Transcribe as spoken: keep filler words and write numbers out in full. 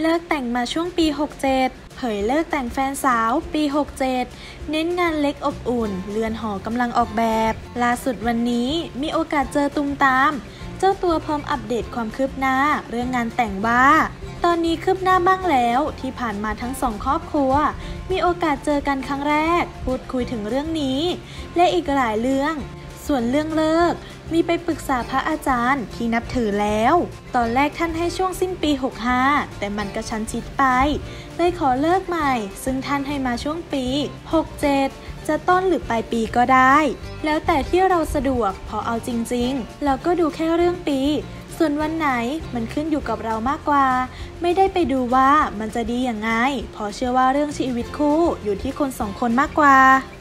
เลิกแต่งมาช่วงปีหกเจ็ดเผยเลิกแต่งแฟนสาวปีหกเจ็ดเน้นงานเล็กอบอุ่นเรือนหอกำลังออกแบบล่าสุดวันนี้มีโอกาสเจอตุมตามเจ้าตัวพร้อมอัปเดตความคืบหน้าเรื่องงานแต่งว่าตอนนี้คืบหน้าบ้างแล้วที่ผ่านมาทั้งสองครอบครัวมีโอกาสเจอกันครั้งแรกพูดคุยถึงเรื่องนี้และอีกหลายเรื่องส่วนเรื่องเลิกมีไปปรึกษาพระอาจารย์ที่นับถือแล้วตอนแรกท่านให้ช่วงสิ้นปีหกห้าแต่มันกระชั้นชิดไปเลยขอเลิกใหม่ซึ่งท่านให้มาช่วงปีหกเจ็ดจะต้นหรือปลายปีก็ได้แล้วแต่ที่เราสะดวกพอเอาจริงๆเราก็ดูแค่เรื่องปีส่วนวันไหนมันขึ้นอยู่กับเรามากกว่าไม่ได้ไปดูว่ามันจะดีอย่างไงเพราะเชื่อว่าเรื่องชีวิตคู่อยู่ที่คนสองคนมากกว่า